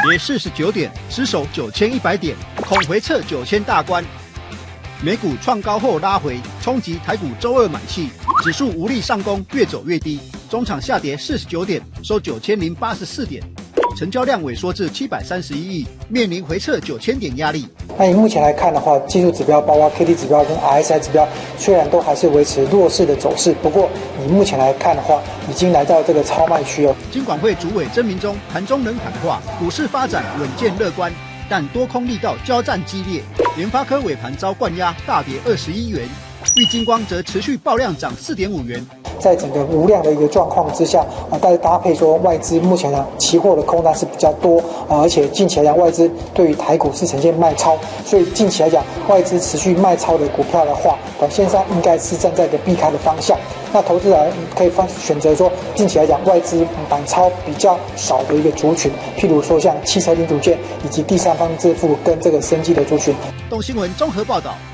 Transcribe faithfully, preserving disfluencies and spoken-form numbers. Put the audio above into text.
跌四十九点，失守九千一百点，恐回测九千大关。美股创高后拉回，冲击台股周二买气，指数无力上攻，越走越低，中场下跌四十九点，收九千零八十四点。成交量萎缩至七百三十一亿，面临回测九千点压力。 那以目前来看的话，技术指标包括 K D 指标跟 R S I 指标，虽然都还是维持弱势的走势，不过以目前来看的话，已经来到这个超卖区哦。 金管会主委曾明忠盘中仍喊话，股市发展稳健乐观，但多空力道交战激烈。联发科尾盘遭灌压，大跌二十一元，玉晶光则持续爆量涨四点五元。 在整个无量的一个状况之下，啊，再搭配说外资目前呢期货的空单是比较多，啊，而且近期来讲外资对于台股是呈现卖超，所以近期来讲外资持续卖超的股票的话，短线上应该是站在一个避开的方向。那投资人可以放选择说近期来讲外资买超比较少的一个族群，譬如说像汽车零组件以及第三方支付跟这个生技的族群。 动新闻综合报道。